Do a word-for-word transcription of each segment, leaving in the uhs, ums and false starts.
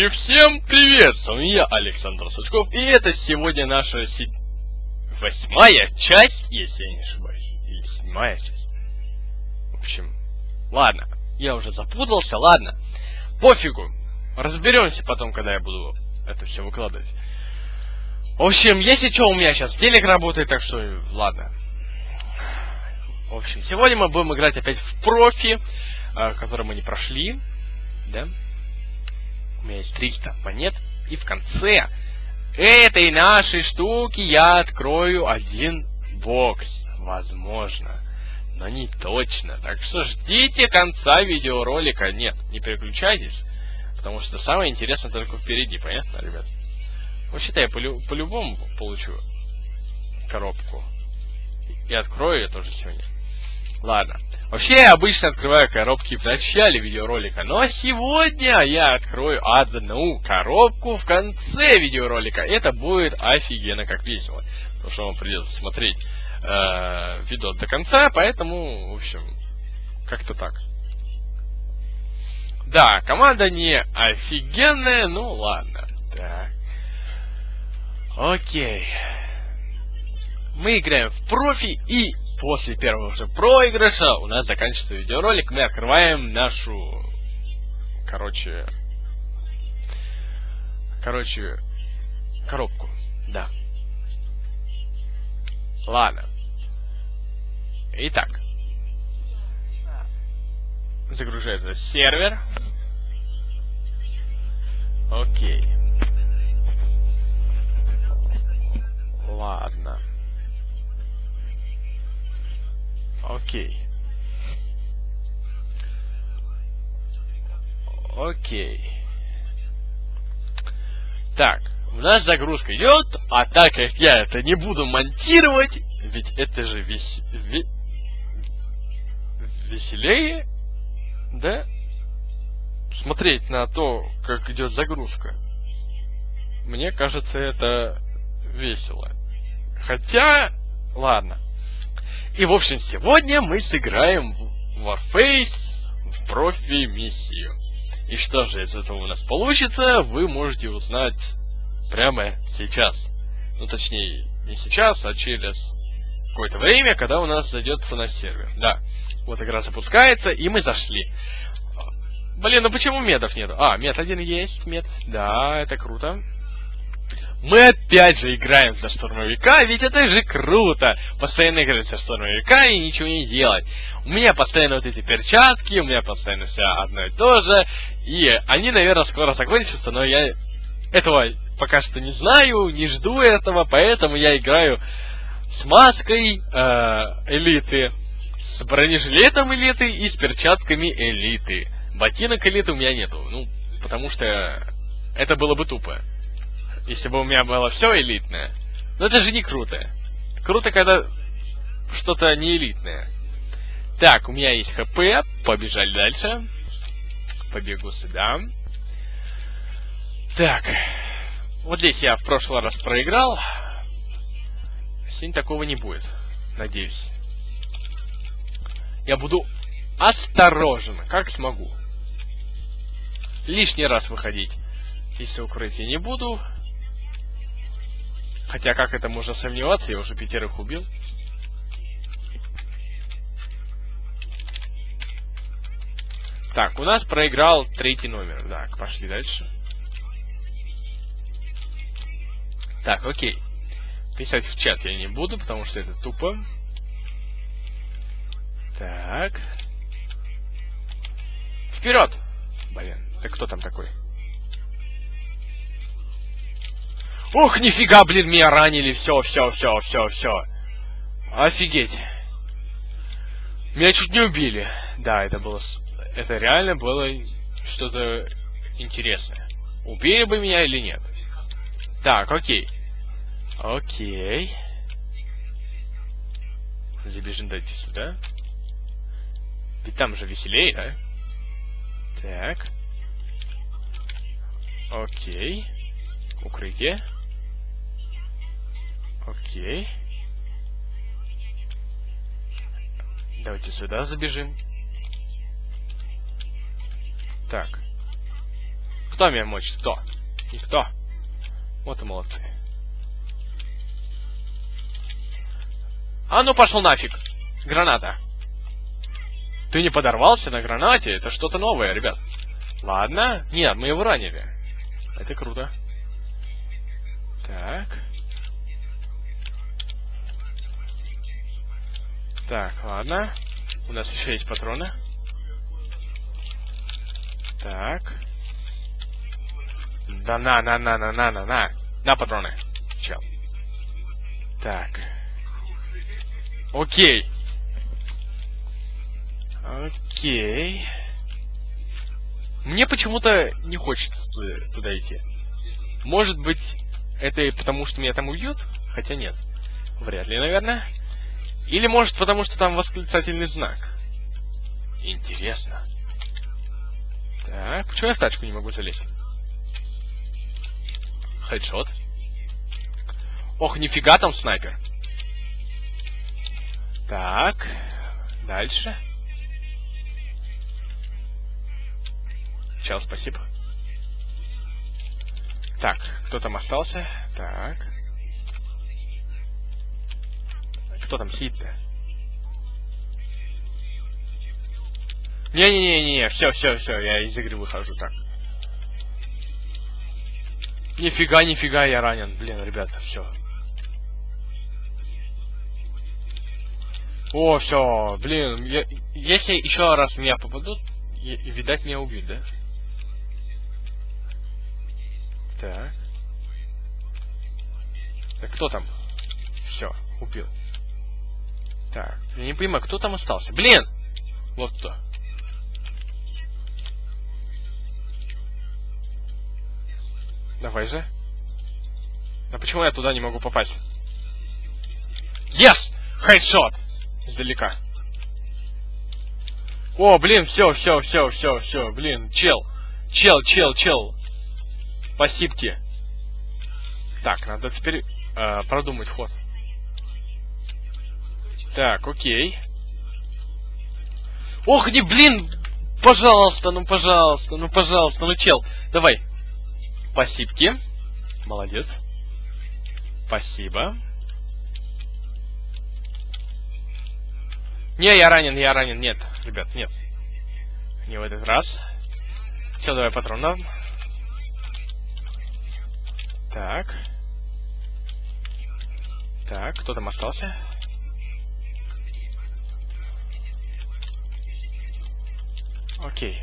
И всем привет! С вами я, Александр Сучков, и это сегодня наша си... восьмая часть, если я не ошибаюсь, или седьмая часть. В общем, ладно, я уже запутался, ладно, пофигу, разберемся потом, когда я буду это все выкладывать. В общем, если что, у меня сейчас телек работает, так что ладно. В общем, сегодня мы будем играть опять в профи, который мы не прошли, да? У меня есть триста монет, и в конце этой нашей штуки я открою один бокс. Возможно, но не точно. Так что ждите конца видеоролика. Нет, не переключайтесь, потому что самое интересное только впереди, понятно, ребят? Вообще-то я по-лю- по-любому получу коробку. И открою ее тоже сегодня. Ладно. Вообще, я обычно открываю коробки в начале видеоролика, но сегодня я открою одну коробку в конце видеоролика. Это будет офигенно как весело, потому что вам придется смотреть э, видос до конца, поэтому, в общем, как-то так. Да, команда не офигенная, ну ладно. Так. Окей. Мы играем в профи, и после первого же проигрыша у нас заканчивается видеоролик. Мы открываем нашу... Короче... Короче... Коробку. Да. Ладно. Итак. Загружается сервер. Окей. Ладно. Окей. Окей. Так, у нас загрузка идет, а так как я это не буду монтировать, ведь это же вес... ве... веселее, да? Смотреть на то, как идет загрузка. Мне кажется, это весело. Хотя, ладно. И, в общем, сегодня мы сыграем в Warface в профи-миссию. И что же из этого у нас получится, вы можете узнать прямо сейчас. Ну, точнее, не сейчас, а через какое-то время, когда у нас зайдется на сервер. Да, вот игра запускается, и мы зашли. Блин, ну почему медов нету? А, мед один есть, мед. Да, это круто. Мы опять же играем за штурмовика, ведь это же круто! Постоянно играть за штурмовика и ничего не делать. У меня постоянно вот эти перчатки, у меня постоянно все одно и то же. И они, наверное, скоро закончатся, но я этого пока что не знаю, не жду этого, поэтому я играю с маской э, элиты, с бронежилетом элиты и с перчатками элиты. Ботинок элиты у меня нету, ну, потому что это было бы тупо. Если бы у меня было все элитное. Но это же не круто. Круто, когда что-то не элитное. Так, у меня есть хп. Побежали дальше. Побегу сюда. Так. Вот здесь я в прошлый раз проиграл. Сегодня такого не будет. Надеюсь. Я буду осторожен, как смогу. Лишний раз выходить из укрытия не буду. Хотя, как это можно сомневаться, я уже пятерых убил. Так, у нас проиграл третий номер. Так, пошли дальше. Так, окей. Писать в чат я не буду, потому что это тупо. Так. Вперед! Блин, ты кто там такой? Ох, нифига, блин, меня ранили. Все, все, все, все, все. Офигеть. Меня чуть не убили. Да, это было... Это реально было что-то интересное. Убили бы меня или нет? Так, окей. Окей. Забежим, дайте сюда. Ведь там же веселее, да? Так. Окей. Укрытие. Окей. Давайте сюда забежим. Так. Кто меня мочит? Кто? Никто. Вот и молодцы. А ну пошел нафиг. Граната. Ты не подорвался на гранате? Это что-то новое, ребят. Ладно. Нет, мы его ранили. Это круто. Так. Так, ладно. У нас еще есть патроны. Так. Да на, на, на, на, на, на, на. На патроны. Чел. Так. Окей. Окей. Мне почему-то не хочется туда, туда идти. Может быть, это и потому, что меня там убьют? Хотя нет. Вряд ли, наверное. Или может потому, что там восклицательный знак. Интересно. Так, почему я в тачку не могу залезть? Хедшот. Ох, нифига там снайпер. Так, дальше. Чел, спасибо. Так, кто там остался? Так. Кто там сидит-то? Не-не-не-не, все, все, все, я из игры выхожу, так. Нифига, нифига, я ранен. Блин, ребята, все. О, все, блин, я, если еще раз в меня попадут, и, и, видать, меня убьют, да? Так. Так, кто там? Все, убил. Так, я не понимаю, кто там остался? Блин! Вот кто. Давай же. Да почему я туда не могу попасть? Yes! Хедшот! Издалека. О, блин, все, все, все, все, все, блин, чел. Чел, чел, чел. Спасибки. Так, надо теперь э, продумать ход. Так, окей. Ох, не, блин! Пожалуйста, ну пожалуйста, ну пожалуйста, ну чел. Давай. Спасибки. Молодец. Спасибо. Не, я ранен, я ранен. Нет, ребят, нет. Не в этот раз. Все, давай патрон дам. Так. Так, кто там остался? Окей.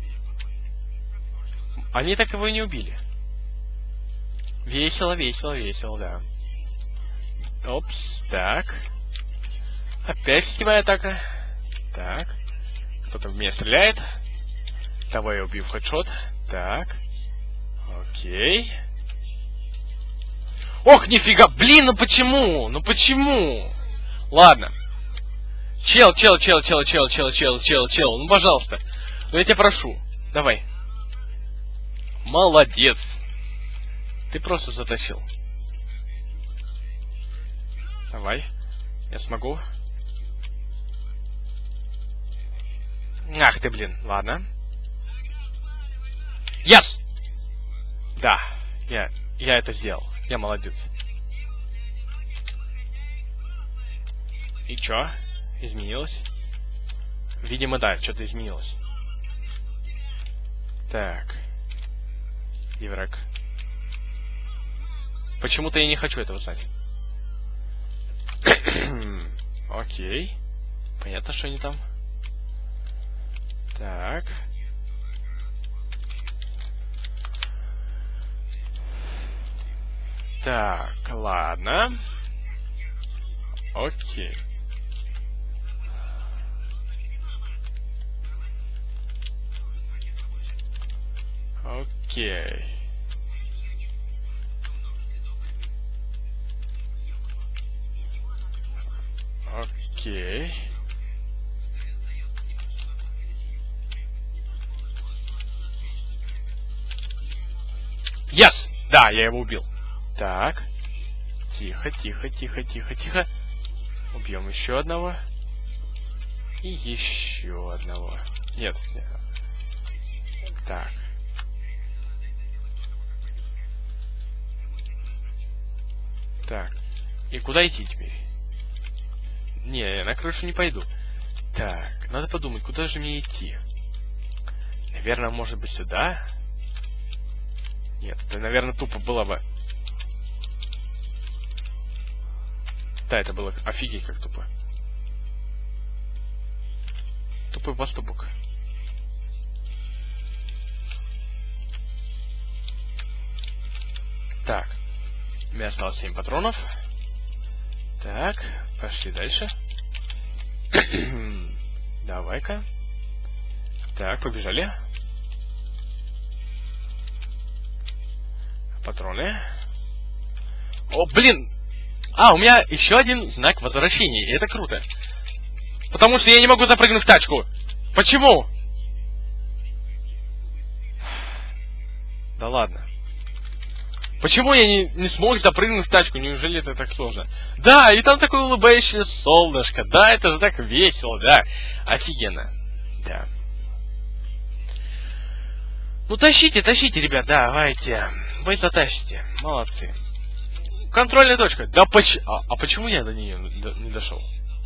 Они так его и не убили. Весело, весело, весело, да. Опс, так. Опять сетевая атака. Так. Кто-то в меня стреляет. Того я убью в хедшот. Так. Окей. Ох, нифига! Блин, ну почему? Ну почему? Ладно. Чел, чел, чел, чел, чел, чел, чел, чел, чел. Ну, пожалуйста. Ну, я тебя прошу. Давай. Молодец. Ты просто затащил. Давай. Я смогу. Ах ты, блин. Ладно. Yes! Да. Я, я это сделал. Я молодец. И чё? Изменилось? Видимо, да, что-то изменилось. Так. Еврек. Почему-то я не хочу этого знать. Окей. Понятно, что они там. Так. Так, ладно. Окей. Окей. Окей. Yes! Да, я его убил. Так. Тихо, тихо, тихо, тихо, тихо. Убьем еще одного. И еще одного. Нет, нет. Так. Так. И куда идти теперь? Не, я на крышу не пойду. Так, надо подумать, куда же мне идти? Наверное, может быть, сюда? Нет, это, наверное, тупо было бы. Да, это было офигеть как тупо. Тупой поступок. Так. У меня осталось семь патронов. Так, пошли дальше. Давай-ка. Так, побежали. Патроны. О, блин! А, у меня еще один знак возвращения. И это круто. Потому что я не могу запрыгнуть в тачку. Почему? Да ладно. Почему я не, не смог запрыгнуть в тачку? Неужели это так сложно? Да, и там такое улыбающее солнышко. Да, это же так весело, да. Офигенно. Да. Ну, тащите, тащите, ребят, давайте. Вы затащите. Молодцы. Контрольная точка. Да поч... А, а почему я до нее не дошел?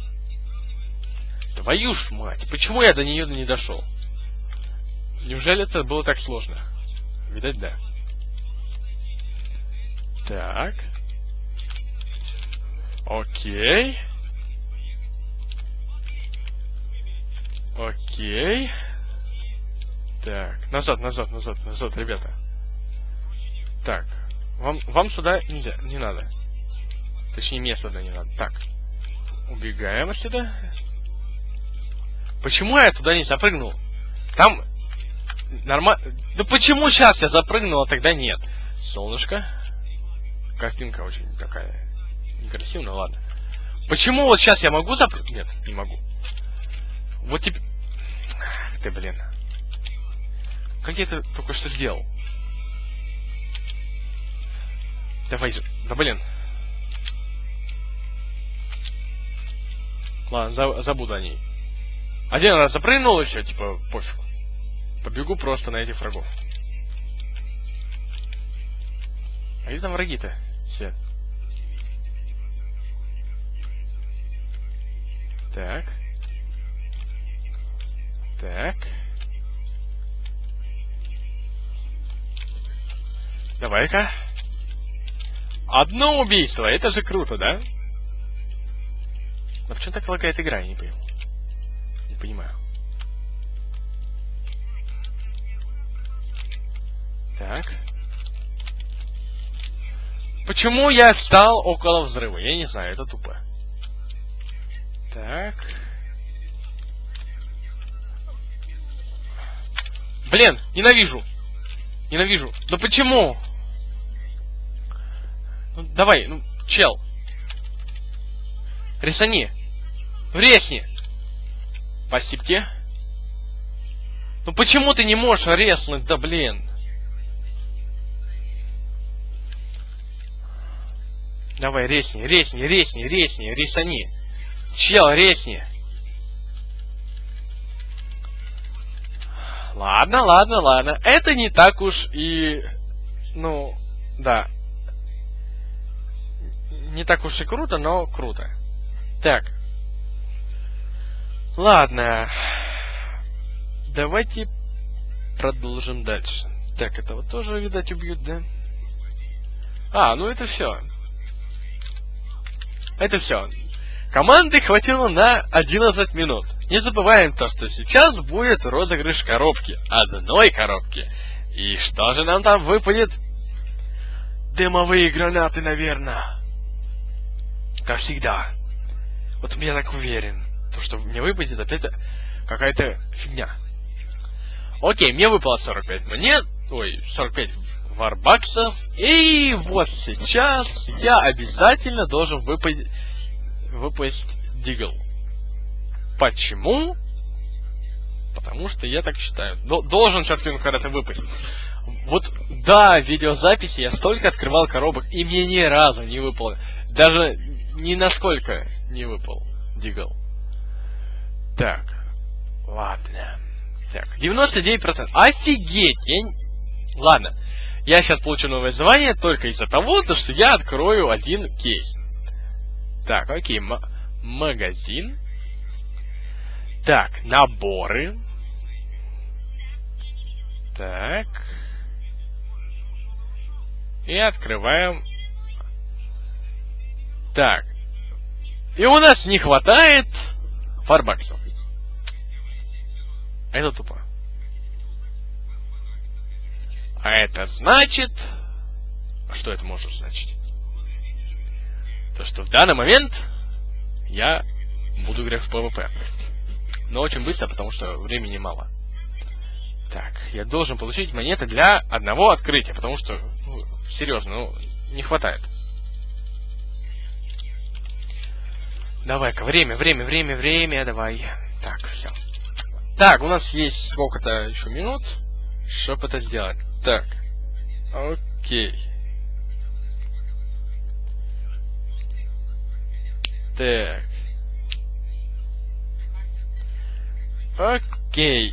Твою ж мать. Почему я до нее не дошел? Неужели это было так сложно? Видать, да. Так. Окей. Окей. Так. Назад, назад, назад, назад, ребята. Так. Вам, вам сюда нельзя, не надо. Точнее, мне сюда не надо. Так. Убегаем отсюда. Почему я туда не запрыгнул? Там... Нормально... Да почему сейчас я запрыгнул, а тогда нет? Солнышко. Картинка очень такая некрасивая, ну ладно. Почему вот сейчас я могу запрыгнуть? Нет, не могу. Вот теперь... Ах ты, блин. Как я это только что сделал? Давай же. Да блин. Ладно, за, забуду о ней. Один раз запрыгнул и все, типа, пофиг. Побегу просто на этих врагов. А где там враги-то? Все. Так. Так. Давай-ка. Одно убийство, это же круто, да? Но почему так лагает игра, я не понял. Не понимаю. Так. Почему я стал около взрыва? Я не знаю, это тупо. Так. Блин, ненавижу. Ненавижу. Да почему? Ну, давай, ну, чел. Рисани. Резни. Спасибо. Ну почему ты не можешь резнуть, да блин? Давай, резни, резни, резни, резни, рисани. Чел, резни. Ладно, ладно, ладно. Это не так уж и... Ну, да. Не так уж и круто, но круто. Так. Ладно. Давайте продолжим дальше. Так, этого тоже, видать, убьют, да? А, ну это все. Это все. Команды хватило на одиннадцать минут. Не забываем то, что сейчас будет розыгрыш коробки. Одной коробки. И что же нам там выпадет? Дымовые гранаты, наверное. Как всегда. Вот я так уверен. То, что мне выпадет опять какая-то фигня. Окей, мне выпало сорок пять монет. Ой, сорок пять варбаксов. И вот сейчас я обязательно должен выпасть, выпасть Дигл. Почему? Потому что я так считаю. Д- должен все-таки он когда-то выпасть. Вот, да, в видеозаписи я столько открывал коробок, и мне ни разу не выпало. Даже ни насколько не выпал Дигл. Так, ладно. Так, девяносто девять процентов. Офигеть! Я... Ладно. Я сейчас получу новое звание только из-за того, что я открою один кейс. Так, окей, м магазин. Так, наборы. Так. И открываем. Так. И у нас не хватает фарбаксов. Это тупо. А это значит... Что это может значить? То, что в данный момент я буду играть в PvP. Но очень быстро, потому что времени мало. Так, я должен получить монеты для одного открытия, потому что, ну, серьезно, ну, не хватает. Давай-ка, время, время, время, время, давай. Так, все. Так, у нас есть сколько-то еще минут, чтобы это сделать. Так, окей. Так. Окей.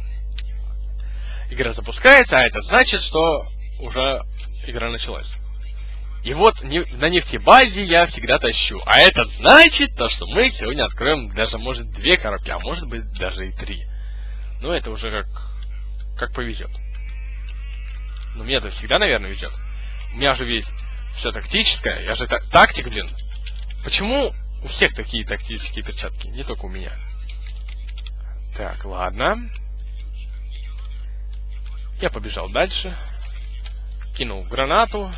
Игра запускается, а это значит, что уже игра началась. И вот не, на нефтебазе я всегда тащу. А это значит, то, что мы сегодня откроем даже, может, две коробки, а может быть, даже и три. Ну, это уже как, как повезет. Но мне-то всегда, наверное, везет. У меня же ведь все тактическое. Я же та тактик, блин. Почему у всех такие тактические перчатки? Не только у меня. Так, ладно. Я побежал дальше. Кинул гранату.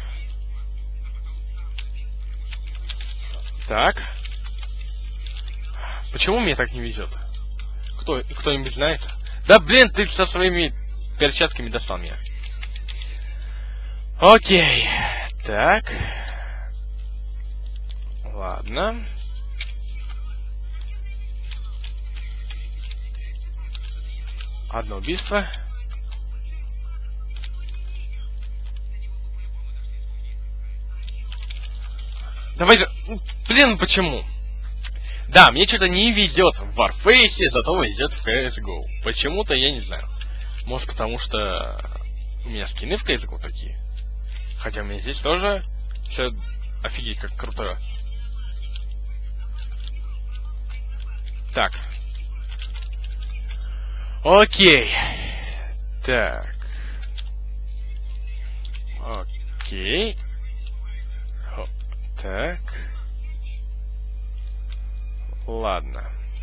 Так. Почему мне так не везет? Кто, кто-нибудь знает? Да блин, ты со своими перчатками достал меня. Окей. Так. Ладно. Одно убийство. Давай же... Блин, почему? Да, мне что-то не везет в Warface, зато везет в си эс го. Почему-то я не знаю. Может, потому что у меня скины в си эс го такие. Хотя у меня здесь тоже все офигеть как крутое. Так. Окей. Так. Окей. О, так. Ладно.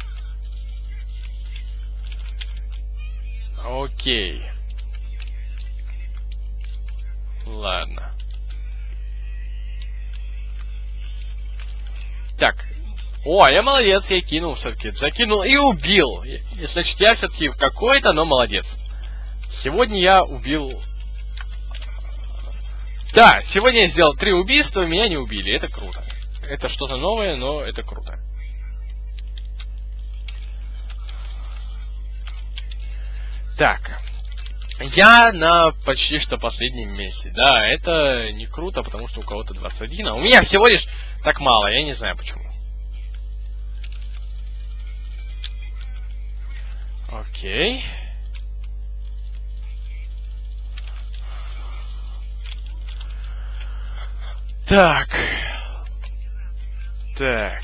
Окей. Ладно. Так. О, я молодец, я кинул все-таки. Закинул и убил. Значит, я все-таки в какой-то, но молодец. Сегодня я убил... Да, сегодня я сделал три убийства, меня не убили. Это круто. Это что-то новое, но это круто. Так. Я на почти что последнем месте. Да, это не круто, потому что у кого-то двадцать один, а у меня всего лишь так мало. Я не знаю почему. Окей. Так. Так.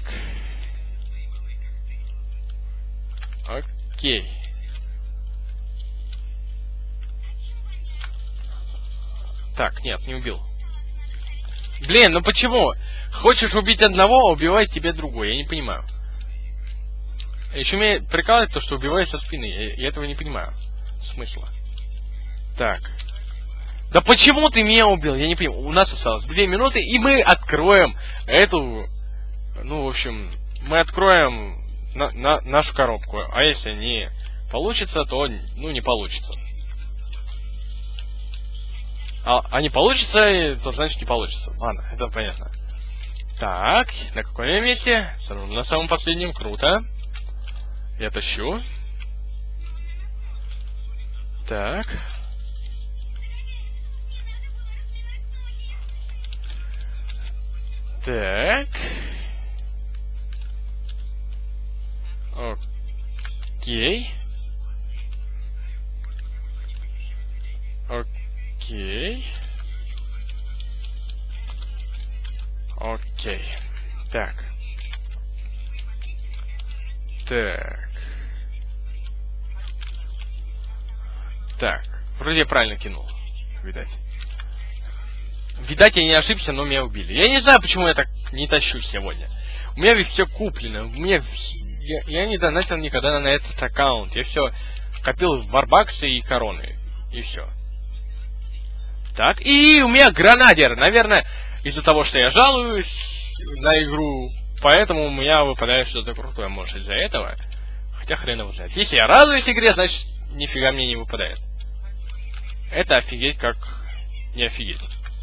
Окей. Так, нет, не убил. Блин, ну почему? Хочешь убить одного, а убивает тебя другой. Я не понимаю. Еще меня прикалывает то, что убивает со спины. Я, я этого не понимаю. Смысла. Так. Да почему ты меня убил? Я не понимаю. У нас осталось две минуты, и мы откроем эту... Ну, в общем, мы откроем на, на, нашу коробку. А если не получится, то, ну, не получится. А, а не получится, то значит не получится. Ладно, это понятно. Так, на каком я месте? На самом последнем. Круто. Я тащу. Так. Так. Окей. Окей. Окей. Так. Так. Так. Вроде я правильно кинул. Видать. Видать, я не ошибся, но меня убили. Я не знаю, почему я так не тащу сегодня. У меня ведь все куплено. У меня... Я, я не донатил никогда на этот аккаунт. Я все копил в варбаксы и короны. И все. Так, и у меня гранадер. Наверное, из-за того, что я жалуюсь на игру, поэтому у меня выпадает что-то крутое. Может, из-за этого? Хотя хрен его знает. Если я радуюсь игре, значит, нифига мне не выпадает. Это офигеть как не офигеть.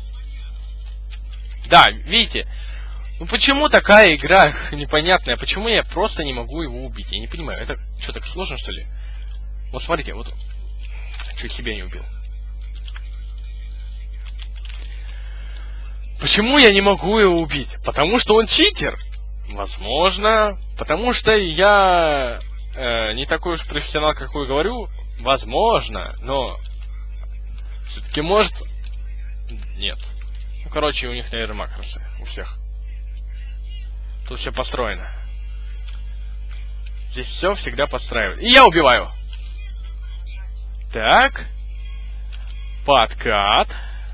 Да, видите? Ну почему такая игра непонятная? Почему я просто не могу его убить? Я не понимаю. Это что, так сложно, что ли? Вот смотрите, вот... Чуть себя не убил. Почему я не могу его убить? Потому что он читер. Возможно. Потому что я э, не такой уж профессионал, как я говорю. Возможно. Но... Все-таки может... Нет. Ну, короче, у них, наверное, макросы. У всех. Тут все построено. Здесь все всегда подстраивают. И я убиваю. Так. Подкат.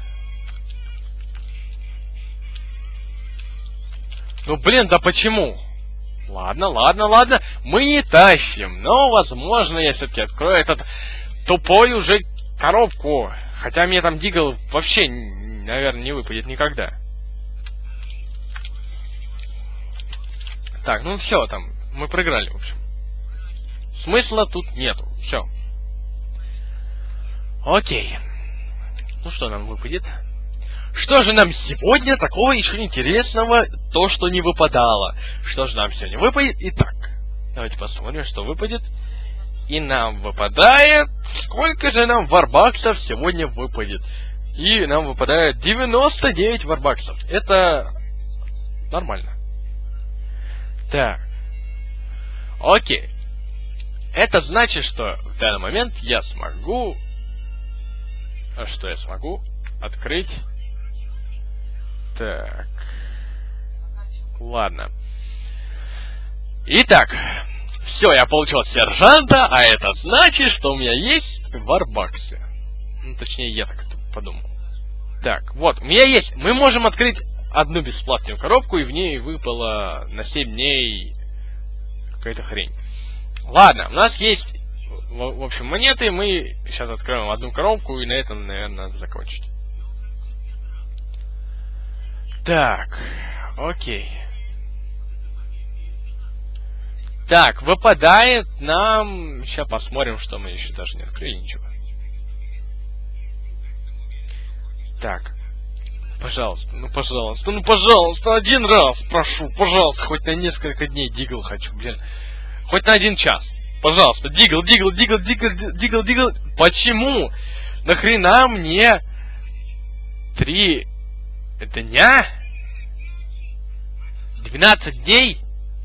Ну, блин, да почему? Ладно, ладно, ладно. Мы не тащим. Но, возможно, я все-таки открою этот тупой уже коробку. Хотя мне там дигл вообще, наверное, не выпадет никогда. Так, ну все, там, мы проиграли, в общем. Смысла тут нету, все. Окей. Ну что нам выпадет? Что же нам сегодня такого еще интересного, то, что не выпадало? Что же нам сегодня выпадет? Итак, давайте посмотрим, что выпадет. И нам выпадает... Сколько же нам варбаксов сегодня выпадет? И нам выпадает девяносто девять варбаксов. Это нормально. Так. Окей. Это значит, что в данный момент я смогу... А что я смогу? Открыть... Так. Ладно. Итак. Все, я получил сержанта, а это значит, что у меня есть варбаксы. Ну, точнее, я так подумал. Так, вот, у меня есть... Мы можем открыть одну бесплатную коробку, и в ней выпало на семь дней какая-то хрень. Ладно, у нас есть, в, в общем, монеты. Мы сейчас откроем одну коробку, и на этом, наверное, надо закончить. Так, окей. Так, выпадает нам... Сейчас посмотрим, что мы еще даже не открыли, ничего. Так. Пожалуйста, ну пожалуйста, ну пожалуйста, один раз, прошу, пожалуйста, хоть на несколько дней дигл хочу, блин. Хоть на один час. Пожалуйста, дигл, дигл, дигл, дигл, дигл, дигл. Почему? Нахрена мне три дня? двенадцать дней?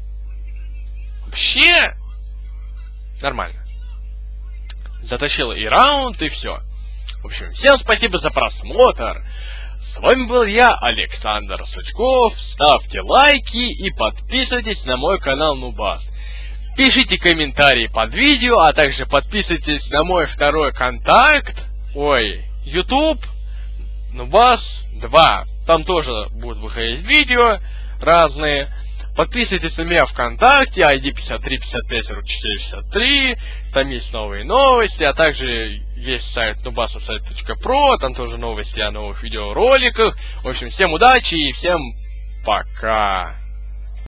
Вообще нормально. Затащил и раунд, и все. В общем, всем спасибо за просмотр. С вами был я, Александр Сучков. Ставьте лайки и подписывайтесь на мой канал Нубас. Пишите комментарии под видео, а также подписывайтесь на мой второй контакт. Ой, YouTube Нубас два. Там тоже будут выходить видео разные. Подписывайтесь на меня ВКонтакте, ай ди пятьдесят три пятьдесят пять сорок четыре шестьдесят три. Там есть новые новости, а также есть сайт нубасовсайт точка про. Там тоже новости о новых видеороликах. В общем, всем удачи и всем пока.